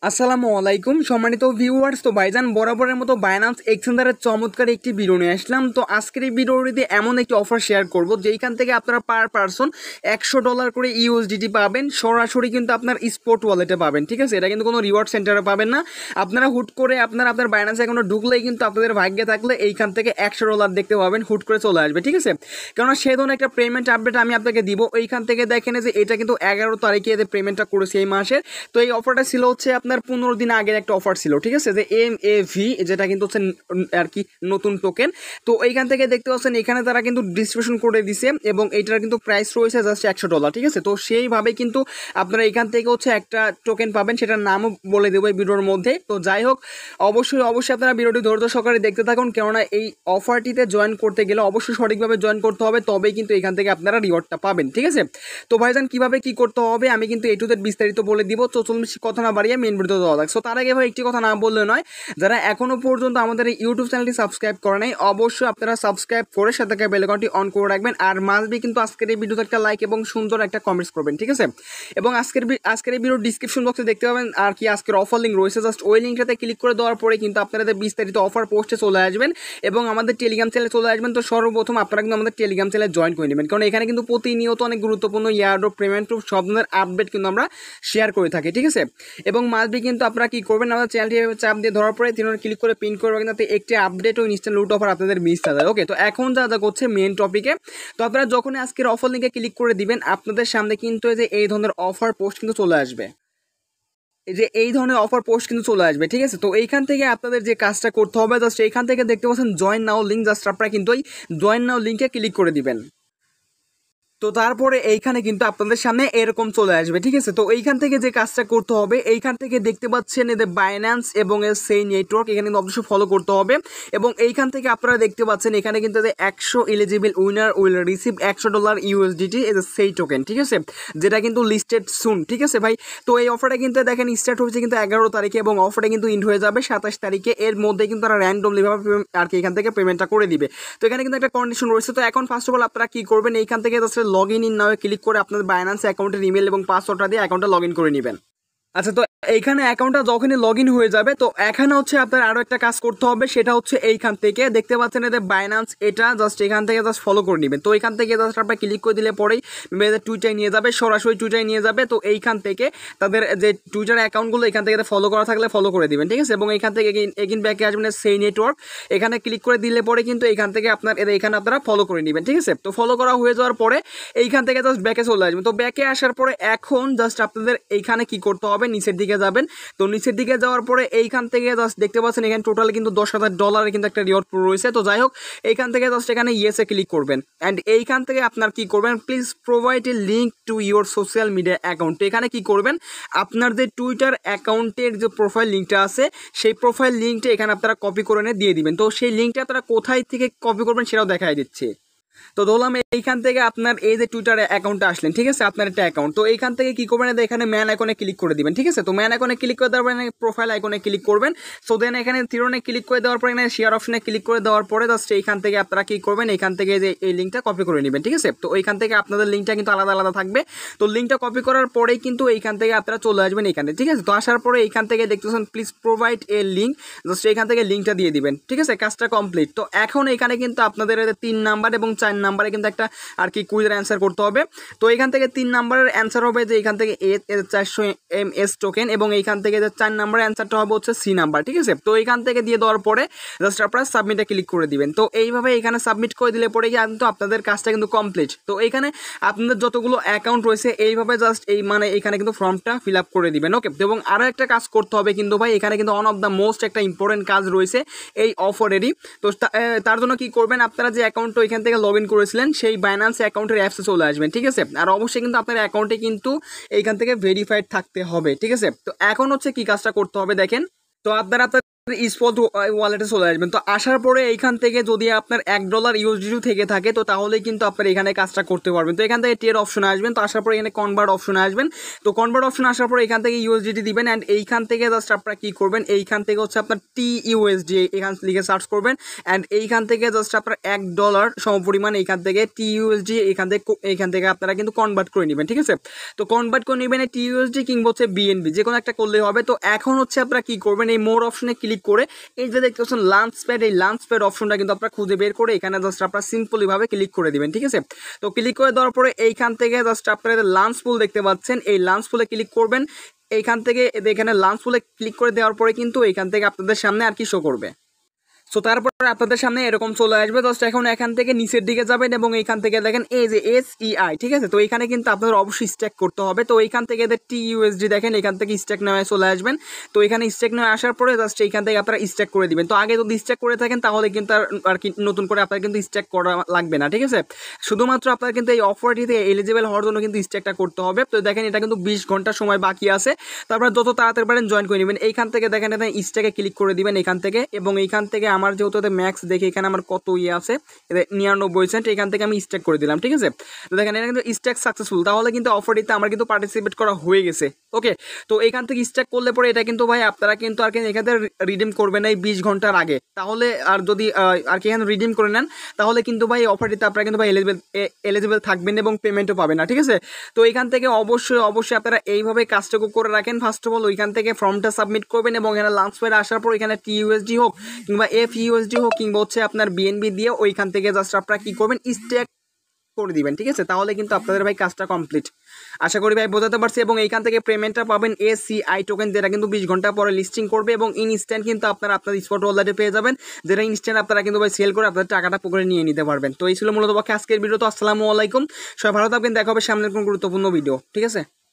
আসসালামু আলাইকুম সম্মানিত ভিউয়ার্স। তো ভাইজান বরাবরের মতো বাইন্যান্স এক্সচেঞ্জারের চমৎকার একটি ভিডিও নিয়ে আসলাম। তো আজকের এই ভিডিওটিতে এমন একটি অফার শেয়ার করব যেইখান থেকে আপনারা পার পারসন $100 করে ইউএসডিটি পাবেন, সরাসরি কিন্তু আপনার স্পট ওয়ালেটে পাবেন। ঠিক আছে, এটা কিন্তু কোনো রিওয়ার্ড সেন্টারে পাবেন না। আপনারা হুট করে আপনার বাইন্যান্স অ্যাকাউন্টে ঢুকলেই কিন্তু আপনাদের ভাগ্যে থাকলে এইখান থেকে $100 দেখতে পাবেন, হুট করে চলে আসবে। ঠিক আছে, কেননা সেই ধরনের একটা পেমেন্ট আপডেট আমি আপনাকে দিব। এইখান থেকে দেখেন যে এটা কিন্তু 11 তারিখে এদের পেমেন্টটা করেছে এই মাসের। তো এই অফারটা ছিল হচ্ছে আপনার 15 দিন আগের একটা অফার ছিল। ঠিক আছে, যে MAV, যেটা কিন্তু হচ্ছে আর কি নতুন টোকেন। তো এইখান থেকে দেখতে পাচ্ছেন এখানে তারা কিন্তু ডিস্ট্রিবিউশন করে দিছে এবং এইটার কিন্তু প্রাইস রয়েছে জাস্ট $100। ঠিক আছে, তো সেইভাবে কিন্তু আপনারা এখান থেকে হচ্ছে একটা টোকেন পাবেন, সেটার নামও বলে দেবো এই ভিডিওর মধ্যে। তো যাই হোক, অবশ্যই আপনারা ভিডিওটি ধৈর্য সহকারে দেখতে থাকুন, কেননা এই অফারটিতে জয়েন করতে গেলে অবশ্যই সঠিকভাবে জয়েন করতে হবে, তবেই কিন্তু এখান থেকে আপনারা রিওয়ার্ডটা পাবেন। ঠিক আছে, তো ভাইজান কিভাবে কি করতে হবে আমি কিন্তু A to Z বিস্তারিত বলে দিব। তো চলুন কথা না বাড়িয়ে মেন ভিডিও দেওয়া যাক। সো তার আগে ভাই একটি কথা না বললে নয়, যারা এখনো পর্যন্ত আমাদের এই ইউটিউব চ্যানেলটি সাবস্ক্রাইব করে নাই, অবশ্যই আপনারা সাবস্ক্রাইব করে সাথে থাকা বেল আইকনটি অন করে রাখবেন। আর মাস্ট বি কিন্তু আজকের এই ভিডিওতে একটা লাইক এবং সুন্দর একটা কমেন্টস করবেন। ঠিক আছে, এবং আজকের এই ভিডিওর ডিসক্রিপশন বক্সে দেখতে পাবেন আর কি আজকের অফার লিঙ্ক রয়েছে। জাস্ট ওই লিঙ্কটাতে ক্লিক করে দেওয়ার পরে কিন্তু আপনাদের বিস্তারিত অফার পোস্টে চলে আসবেন এবং আমাদের টেলিগ্রাম চ্যানেলে চলে আসবেন। তো সর্বপ্রথম আপনারা কিন্তু আমাদের টেলিগ্রাম চ্যানেলে জয়েন করে নেবেন, কারণ এখানে কিন্তু প্রতিনিয়ত অনেক গুরুত্বপূর্ণ এয়ারড্রপ, পেমেন্ট প্রুফ সব ধরনের আপডেট কিন্তু আমরা শেয়ার করে থাকি। ঠিক আছে, এবং মাস্ট বি কিন্তু আপনারা কি করবেন, আমাদের চ্যানেলটি চাপ দিয়ে ধরার পরে তিনবার ক্লিক করে পিন করবেন, যাতে একটি আপডেট ও ইনস্ট্যান্ট লুট অফার আপনাদের মিস না যায়। ওকে, তো এখন যা করছে মেন টপিকে। তো আপনারা যখন আজকের অফার লিঙ্কে ক্লিক করে দিবেন, আপনাদের সামনে কিন্তু এই ধরনের অফার পোস্ট কিন্তু চলে আসবে। এই ধরনের অফার পোস্ট কিন্তু চলে আসবে। ঠিক আছে, তো এইখান থেকে আপনাদের যে কাজটা করতে হবে, জাস্ট এইখান থেকে দেখতে পাচ্ছেন জয়েন নাও লিঙ্ক, জাস্ট আপনারা কিন্তু ওই জয়েন নাও লিঙ্কে ক্লিক করে দিবেন। তো তারপরে এইখানে কিন্তু আপনাদের সামনে এরকম চলে আসবে। ঠিক আছে, তো এইখান থেকে যে কাজটা করতে হবে, এইখান থেকে দেখতে পাচ্ছেন এদের বাইন্যান্স এবং এর সেই নেটওয়ার্ক, এখানে কিন্তু অবশ্যই ফলো করতে হবে। এবং এইখান থেকে আপনারা দেখতে পাচ্ছেন এখানে কিন্তু 100 eligible winner will receive $100 USDT as সেই টোকেন। ঠিক আছে, যেটা কিন্তু লিস্টেড সুন। ঠিক আছে ভাই, তো এই অফারটা কিন্তু দেখেন স্টার্ট হয়েছে কিন্তু 11 তারিখে এবং অফারটা কিন্তু ইন্ড হয়ে যাবে 27 তারিখে। এর মধ্যে কিন্তু তারা র্যান্ডমলিভাবে আর কি এখান থেকে পেমেন্টটা করে দিবে। তো এখানে কিন্তু একটা কন্ডিশন রয়েছে। তো এখন ফার্স্ট অফ অল আপনারা কি করবেন, এইখান থেকে লগ ইন নাও ক্লিক করে আপনাদের বাইন্যান্স অ্যাকাউন্টের ইমেল এবং পাসওয়ার্ডটা দিয়ে অ্যাকাউন্টটা লগ ইন করে নেবেন। আচ্ছা, তো এইখানে অ্যাকাউন্টটা যখনই লগ ইন হয়ে যাবে, তো এখানে হচ্ছে আপনার আরও একটা কাজ করতে হবে, সেটা হচ্ছে এইখান থেকে দেখতে পাচ্ছেন এদের বাইন্যান্স, এটা জাস্ট এখান থেকে জাস্ট ফলো করে নেবেন। তো এইখান থেকে জাস্ট আপনার ক্লিক করে দিলে পরেই এদের টুইটারে নিয়ে যাবে, সরাসরি টুইটারে নিয়ে যাবে। তো এইখান থেকে তাদের যে টুইটার অ্যাকাউন্টগুলো এখান থেকে ফলো করা থাকলে ফলো করে দিবেন। ঠিক আছে, এবং এইখান থেকে এগিন ব্যাকে আসবেন সেই নেটওয়ার্ক, এখানে ক্লিক করে দিলে পরে কিন্তু এইখান থেকে এখানে আপনারা ফলো করে নেবেন। ঠিক আছে, তো ফলো করা হয়ে যাওয়ার পরে এইখান থেকে জাস্ট ব্যাকে চলে আসবেন। তো ব্যাকে আসার পরে এখন জাস্ট আপনাদের এইখানে কি করতে হবে, নিচের দিকে যাবেন। তো নিচের দিকে যাওয়ার পরে এইখান থেকে জাস্ট দেখতে পাচ্ছেন এখানে টোটাল কিন্তু $10,000 কিন্তু একটা রিওয়ার্ড রয়েছে। তো যাই হোক, এইখান থেকে জাস্ট এখানে ইয়েসে ক্লিক করবেন অ্যান্ড এইখান থেকে আপনার কি করবেন, please provide a link to your social media account. এখানে কি করবেন, আপনার যে টুইটার অ্যাকাউন্টের যে প্রোফাইল লিঙ্কটা আছে, সেই প্রোফাইল লিঙ্কটা এখানে আপনারা কপি করে নিয়ে দিয়ে দিবেন। তো সেই লিঙ্কটা আপনারা কোথায় থেকে কপি করবেন সেটাও দেখাই দিচ্ছে। তো ধরলাম এইখান থেকে আপনার এই যে টুইটার অ্যাকাউন্টে আসলেন, ঠিক আছে, আপনার একটা অ্যাকাউন্ট। তো এইখান থেকে কি করবেন, এখানে ম্যান আইকনে ক্লিক করে দিবেন। ঠিক আছে, তো ম্যান আইকনে ক্লিক করে দেওয়ার পরে প্রোফাইল আইকনে ক্লিক করবেন। সো দেন এখানে থিরনে ক্লিক করে দেওয়ার পরে এখানে শেয়ার অপশনে ক্লিক করে দেওয়ার পরে জাস্ট এইখান থেকে আপনারা কি করবেন, এইখান থেকে যে এই লিঙ্কটা কপি করে নেবেন। ঠিক আছে, তো এইখান থেকে আপনাদের লিঙ্কটা কিন্তু আলাদা আলাদা থাকবে। তো লিঙ্কটা কপি করার পরেই কিন্তু এইখান থেকে আপনারা চলে আসবেন এখানে। ঠিক আছে, তো আসার পরে এইখান থেকে দেখতেছেন please provide a link, just এইখান থেকে লিঙ্কটা দিয়ে দিবেন। ঠিক আছে, কাজটা কমপ্লিট। তো এখন এখানে কিন্তু আপনাদের 3 নাম্বার এবং 4 নাম্বারে কিন্তু একটা আর কি কুইজের অ্যান্সার করতে হবে। তো এখান থেকে 3 নাম্বারের অ্যান্সার হবে যে এখান থেকে 400 MS টোকেন এবং এইখান থেকে যে 4 নাম্বারের অ্যান্সারটা হবে হচ্ছে C নাম্বার। ঠিক আছে, তো এইখান থেকে দিয়ে দেওয়ার পরে জাস্ট আপনারা সাবমিটে ক্লিক করে দিবেন। তো এইভাবে এখানে সাবমিট করে দিলে পরে কিন্তু আপনাদের কাজটা কিন্তু কমপ্লিট। তো এইখানে আপনাদের যতগুলো অ্যাকাউন্ট রয়েছে এইভাবে জাস্ট এখানে কিন্তু ফর্মটা ফিল আপ করে দিবেন। ওকে, এবং আরও একটা কাজ করতে হবে কিন্তু ভাই, এখানে কিন্তু ওয়ান অফ দ্য মোস্ট একটা ইম্পর্টেন্ট কাজ রয়েছে এই অফারেরই। তো তার জন্য কি করবেন, আপনারা যে অ্যাকাউন্টটা এখান থেকে লগ ইন করেছিলেন সেই বাইন্যান্স অ্যাকাউন্টের অ্যাপসে চলে আসবেন। ঠিক আছে, আর অবশ্যই কিন্তু আপনার অ্যাকাউন্টে কিন্তু এইখান থেকে ভেরিফাইড থাকতে হবে। ঠিক আছে, তো এখন হচ্ছে কি কাজটা করতে হবে দেখেন। তো আপনারা স্পট ওয়ালেটে চলে আসবেন। তো আসার পরে এইখান থেকে যদি আপনার $1 ইউএসডিটি থেকে থাকে তো তাহলে কিন্তু আপনার এখানে কাজটা করতে পারবেন। তো এখান থেকে টের অপশনে আসবেন, তো আসার পরে এখানে কনভার্ট অপশনে আসবেন। তো কনভার্ট অপশনে আসার পরে এখান থেকে ইউএসডিটি দিবেন অ্যান্ড এইখান থেকে জাস্ট আপনারা কী করবেন, এইখান থেকে হচ্ছে আপনার TUSD এখান লিখে সার্চ করবেন অ্যান্ড এইখান থেকে জাস্ট আপনার $1 সমপরিমাণ এইখান থেকে TUSD এইখান থেকে আপনারা কিন্তু কনভার্ট করে নেবেন, ঠিক আছে। তো কনভার্ট করে নেবেন এই TUSD কিংবা হচ্ছে BNB যে কোনো একটা করলে হবে। তো এখন হচ্ছে আপনারা কী করবেন, এই মোর অপশনে ক্লিক করে এই যে দেখতে পাচ্ছেন লাঞ্চ প্যাড, এই লাঞ্চ প্যাড অপশনটা কিন্তু আপনারা খুঁজে বের করে এখানে জাস্ট আপনারা সিম্পলিভাবে ক্লিক করে দিবেন, ঠিক আছে। তো ক্লিক করে দেওয়ার পরে এইখান থেকে জাস্ট আপনারা লাঞ্চ পুল দেখতে পাচ্ছেন, এই লাঞ্চ পুলে ক্লিক করবেন। এইখান থেকে এখানে লাঞ্চ পুলে ক্লিক করে দেওয়ার পরে কিন্তু এইখান থেকে আপনাদের সামনে আর কি শো করবে। সো তারপরে আপনাদের সামনে এরকম চলে আসবে। জাস্ট এখন এখান থেকে নিচের দিকে যাবেন এবং এইখান থেকে দেখেন এই যে SEI, ঠিক আছে। তো এখানে কিন্তু আপনাদের অবশ্যই স্ট্যাক করতে হবে। তো এইখান থেকে TUSD দেখেন এখান থেকে স্ট্যাক নেওয়া চলে আসবেন। তো এখানে স্ট্যাক নেওয়া আসার পরে জাস্ট এইখান থেকে আপনারা স্ট্যাক করে দিবেন। তো আগে যদি স্ট্যাক করে থাকেন তাহলে কিন্তু আর কি নতুন করে আপনার কিন্তু স্ট্যাক করা লাগবে না, ঠিক আছে। শুধুমাত্র আপনার কিন্তু এই অফারটিতে এলিজিবল হওয়ার জন্য কিন্তু স্ট্যাকটা করতে হবে। তো দেখেন এটা কিন্তু 20 ঘন্টা সময় বাকি আছে। তারপরে যত তাড়াতাড়ি পারেন জয়েন করে নেবেন। এইখান থেকে দেখেন এখানে স্ট্যাকে ক্লিক করে দিবেন এখান থেকে, এবং এইখান থেকে আমার যেহেতু ম্যাক্স দেখে এখানে আমার কত আছে 99 সেন্ট, এখান থেকে আমি স্ট্যাক করে দিলাম, ঠিক আছে। তো দেখেন এটা কিন্তু স্ট্যাক সাকসেসফুল, তাহলে কিন্তু অফারটিতে আমার কিন্তু পার্টিসিপেট করা হয়ে গেছে। ওকে, তো এখান থেকে স্ট্যাক করলে পরে এটা কিন্তু ভাই আপনারা কিন্তু আর কি এখান থেকে রিডিম করবেন এই 20 ঘন্টার আগে। তাহলে আর যদি আর কি এখানে রিডিম করে নেন তাহলে কিন্তু ভাই অফারটিতে আপনারা কিন্তু ভাই এলিজিবল থাকবেন এবং পেমেন্টও পাবেন না, ঠিক আছে। তো এখান থেকে অবশ্যই আপনারা এইভাবে কাজটুকু করে রাখেন। ফার্স্ট অফ অল ওইখান থেকে ফর্মটা সাবমিট করবেন এবং এখানে লাঞ্চ পেয়ে আসার পর এখানে TUSD হোক কিংবা FUSD হোক কিংবা হচ্ছে আপনার BNB দিয়ে ওইখান থেকে জাস্ট আপনারা কি করবেন, স্ট্যাক করে দিবেন, ঠিক আছে। তাহলে কিন্তু আপনাদের ভাই কাজটা কমপ্লিট, আশা করি ভাই বোঝাতে পারছি। এবং এইখান থেকে পেমেন্টটা পাবেন SCI টোকেন, যেটা কিন্তু 20 ঘন্টা পরে লিস্টিং করবে এবং ইনস্ট্যান্ট কিন্তু আপনারা আপনার স্পট ওয়ালেটে পেয়ে যাবেন, যেটা ইনস্ট্যান্ট আপনারা কিন্তু ভাই সেল করে আপনাদের টাকাটা পকেটে নিয়ে নিতে পারবেন। তো এই ছিল মূলত আজকের ভিডিও। তো আসসালামু আলাইকুম, সবাই ভালো থাকবেন, দেখা হবে সামনের কোন গুরুত্বপূর্ণ ভিডিও, ঠিক আছে।